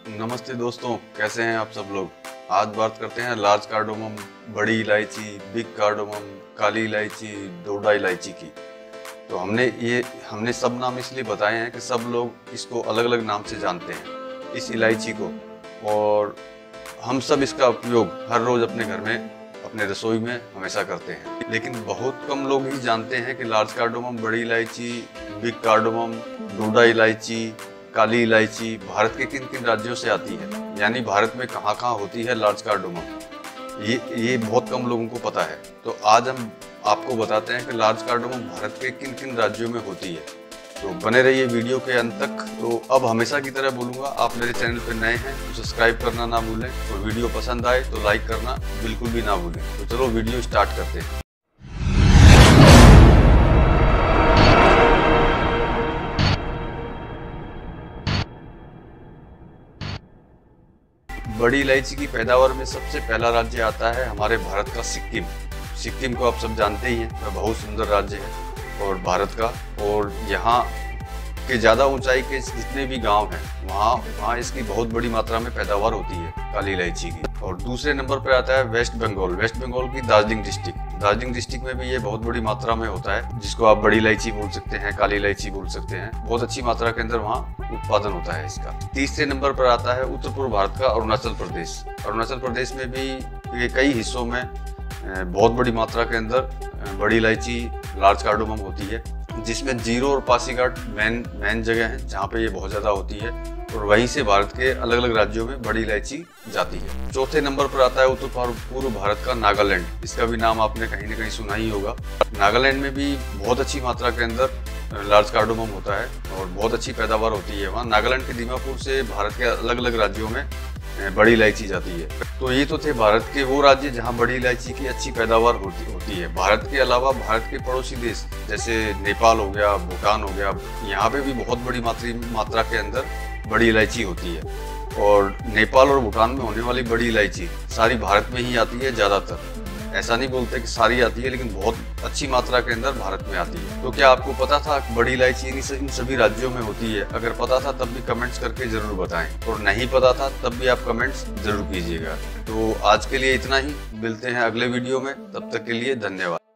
नमस्ते दोस्तों, कैसे हैं आप सब लोग। आज बात करते हैं लार्ज कार्डोमम, बड़ी इलायची, बिग कार्डोमम, काली इलायची, डोडा इलायची की। तो हमने सब नाम इसलिए बताए हैं कि सब लोग इसको अलग अलग नाम से जानते हैं इस इलायची को, और हम सब इसका उपयोग हर रोज अपने घर में, अपने रसोई में हमेशा करते हैं। लेकिन बहुत कम लोग ही जानते हैं कि लार्ज कार्डोमम, बड़ी इलायची, बिग कार्डोमम, डोडा इलायची, काली इलायची भारत के किन किन राज्यों से आती है, यानी भारत में कहाँ कहाँ होती है लार्ज कार्डोमम। ये बहुत कम लोगों को पता है। तो आज हम आपको बताते हैं कि लार्ज कार्डोमम भारत के किन किन राज्यों में होती है। तो बने रहिए वीडियो के अंत तक। तो अब हमेशा की तरह बोलूँगा, आप मेरे चैनल पर नए हैं तो सब्सक्राइब करना ना भूलें, और वीडियो पसंद आए तो लाइक करना बिल्कुल भी ना भूलें। तो चलो वीडियो स्टार्ट करते हैं। बड़ी इलायची की पैदावार में सबसे पहला राज्य आता है हमारे भारत का सिक्किम। सिक्किम को आप सब जानते ही हैं, वह बहुत सुंदर राज्य है और भारत का, और यहाँ के ज़्यादा ऊंचाई के जितने भी गांव हैं वहाँ इसकी बहुत बड़ी मात्रा में पैदावार होती है काली इलायची की। और दूसरे नंबर पर आता है वेस्ट बंगाल। वेस्ट बंगाल की दार्जिलिंग डिस्ट्रिक्ट। दार्जिलिंग डिस्ट्रिक्ट में भी ये बहुत बड़ी मात्रा में होता है, जिसको आप बड़ी इलायची बोल सकते हैं, काली इलायची बोल सकते हैं। बहुत अच्छी मात्रा के अंदर वहाँ उत्पादन होता है इसका। तीसरे नंबर पर आता है उत्तर पूर्व भारत का अरुणाचल प्रदेश। अरुणाचल प्रदेश में भी ये कई हिस्सों में बहुत बड़ी मात्रा के अंदर बड़ी इलायची, लार्ज कार्डोमम होती है, जिसमें जीरो और पासीघाट मेन जगह है जहाँ पे ये बहुत ज़्यादा होती है, और वहीं से भारत के अलग अलग राज्यों में बड़ी इलायची जाती है। चौथे नंबर पर आता है उत्तर पूर्व भारत का नागालैंड। इसका भी नाम आपने कहीं ना कहीं सुना ही होगा। नागालैंड में भी बहुत अच्छी मात्रा के अंदर लार्ज कार्डोमम होता है और बहुत अच्छी पैदावार होती है वहाँ। नागालैंड के दीमापुर से भारत के अलग अलग राज्यों में बड़ी इलायची जाती है। तो ये तो थे भारत के वो राज्य जहाँ बड़ी इलायची की अच्छी पैदावार होती है। भारत के अलावा भारत के पड़ोसी देश जैसे नेपाल हो गया, भूटान हो गया, यहाँ पे भी बहुत बड़ी मात्रा के अंदर बड़ी इलायची होती है। और नेपाल और भूटान में होने वाली बड़ी इलायची सारी भारत में ही आती है ज़्यादातर। ऐसा नहीं बोलते कि सारी आती है, लेकिन बहुत अच्छी मात्रा के अंदर भारत में आती है। तो क्या आपको पता था कि बड़ी इलायची इन सभी राज्यों में होती है? अगर पता था तब भी कमेंट्स करके जरूर बताएं, और नहीं पता था तब भी आप कमेंट्स जरूर कीजिएगा। तो आज के लिए इतना ही, मिलते हैं अगले वीडियो में, तब तक के लिए धन्यवाद।